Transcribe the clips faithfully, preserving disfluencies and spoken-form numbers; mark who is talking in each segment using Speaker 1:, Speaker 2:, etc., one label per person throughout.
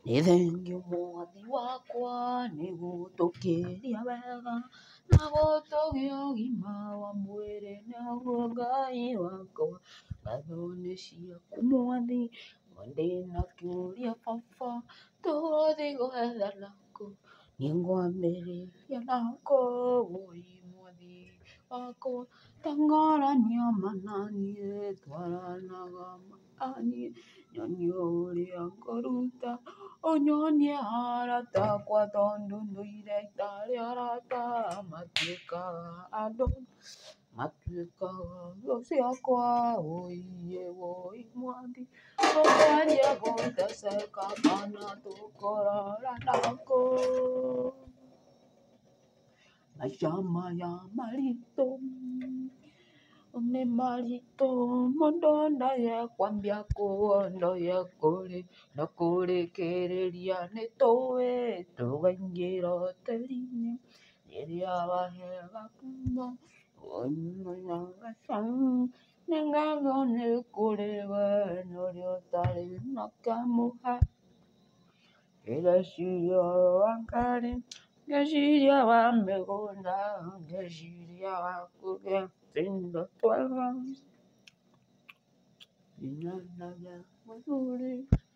Speaker 1: nĩ thengio mwathi wakwa nĩ gũtũkĩria wega na gũtũgĩa ũgima wa mwĩrĩ, naguo Ngai wakwa ngatho nĩ ciaku mwathi. Ndĩna kĩũria baba, tũgũthiĩ gwethana kũ? Niĩ ngwambĩrĩria nako woi mwathi wakwa, teng'arania mananiĩ twaranaga mananiĩ, nyonia ũrĩa ngũruta, ũnyonie arata akwa tondũ ndũire itarĩ arata matuĩkaga andũ, matuĩkaga thũ ciakwa wũiye woi mwathi. Tũkwanjia gũteceka kana tũkũrorana kũ? Maica maya maritũ nĩ maritũ, mũndũ ndaye kwambia kuondoye kũrĩ na kũrĩkĩrĩria nĩtũĩ tũkaingĩra ũteri-inĩ rĩrĩa wahera kuma nĩ ngatho nĩ kũrĩ we na ũrĩa ũtarĩ na kamũhuha. Ngeciria wa ngari, ngeciria wa mĩgũnda, ngeciria wa kũgĩa tũindo twega, nginya mũthuri.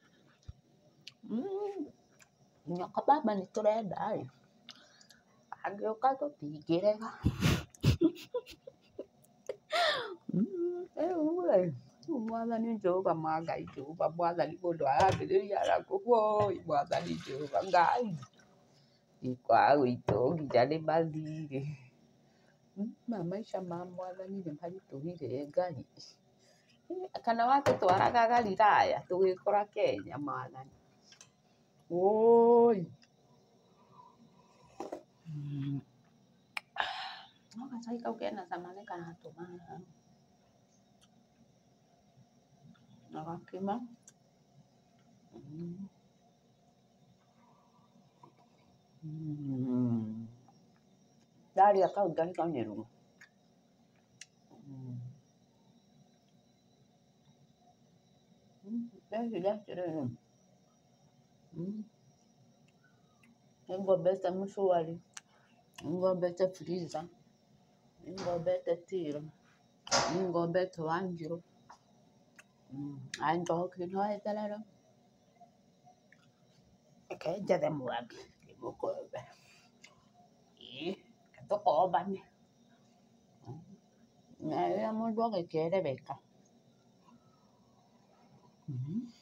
Speaker 1: Nginya kababa nĩtũrenda ĩ, angĩũka tũtingĩrega. Rĩu ĩ, rĩu mwathani Jehova Ngai Jehova mwathani mũndũ arambĩrĩria nakũ? Woi mwathani Jehova Ngai, gĩũkaga gwitũ nginya nĩ mathirĩ. Maya maica ma mwathani nĩ maritũhire Ngai. Kana watũtwaraga Galilaya tũgĩkora Kenya mwathani. Woi. No gacai kau kena cama nĩ karatũma na gakima. Ndarĩa kau ngariganĩrwo. Ndeciria atĩrĩrĩ, nĩngombete mũcũari, nĩngombete freezer, nĩngombete till, nĩngombete Wanjirũ. Haya njoki no eterere. Reke njethe Mwangi ndĩmũkombe. Ĩ, reke tũkombane. Na rĩrĩa mũndũ agĩkerereka.